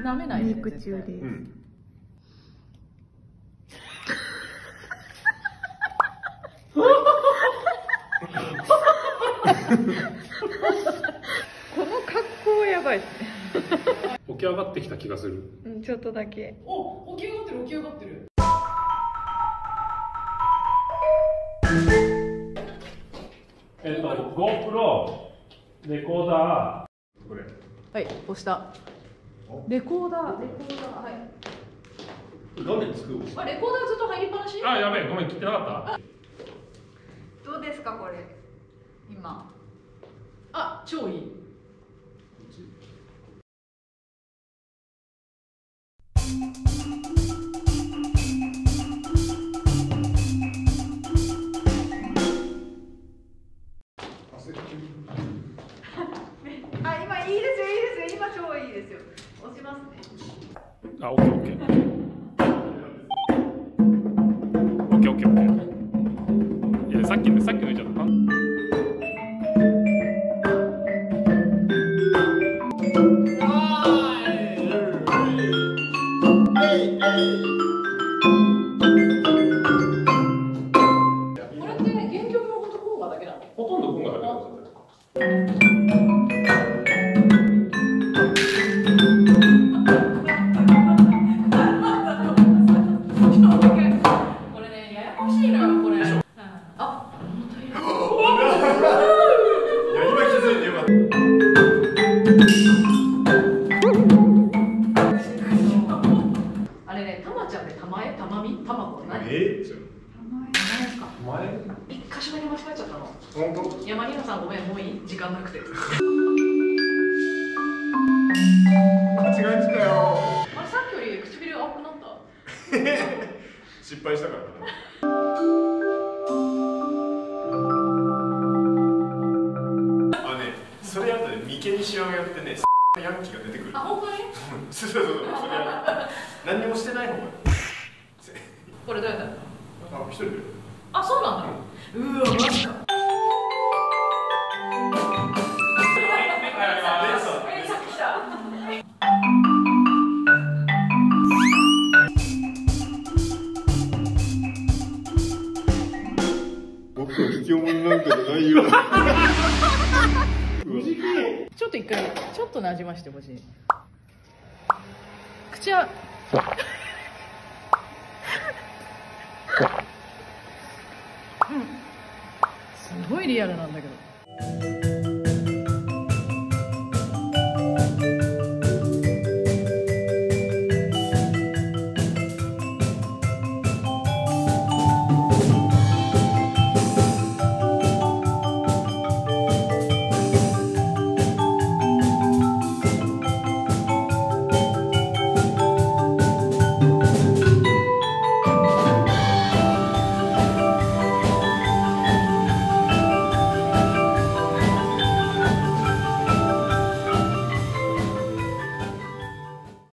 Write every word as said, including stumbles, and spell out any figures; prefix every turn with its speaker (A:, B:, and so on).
A: 舐めないでね。
B: メイク中です。
C: うん。
B: この格好やばいですね。
C: 起き上がってきた気がする。
B: うん、ちょっとだけ。
A: お、起き上がってる起き上がってる。
C: えっと GoPro レコーダーこれ。
A: はい、押した。レコーダー、レコーダー、はい。
C: 画面つく。
A: あ、レコーダーずっと入りっぱなし？
C: あ、やべえ、ごめん、切ってなかった。
B: どうですかこれ今。
A: あ、超いい。
B: あ、今いいですよいいですよ今超いいですよ。押しますね。
C: あ、オッケーオッケー。オッケーオッケーオッケー。いや、さっきのさっきのじゃった。
A: これって原曲のほんとコンガだけなの？
C: ほとんどコンガだけだった。
A: これね、ややこしいのよ、これ。あ、
C: いや、今気づいてよかった。
A: あれね、たまちゃんでたまえ、たまみ、たまこ、何？
C: えー、
A: お前か。
C: 前
A: 一箇所だけ間違えちゃったの。
C: 本当？
A: 山里さんごめん、もういい？時間なくて。
C: 間違えてたよ。
A: あれ、さっきより唇青くなった？
C: 失敗したからな。あのね、それやるとね、眉間にシワがやってね、ヤンキーが出てくる。
A: あ、本当に？
C: そうそうそう、それやる。何にもしてない方が。
A: これ誰だ？
C: あ、一人で。
A: あ、そうなんだ。うわ、マジか。
C: 僕は卑怯者なんかじゃないよ。
A: ちょっと一回、ちょっとなじましてほしい。口は。うん。すごいリアルなんだけど。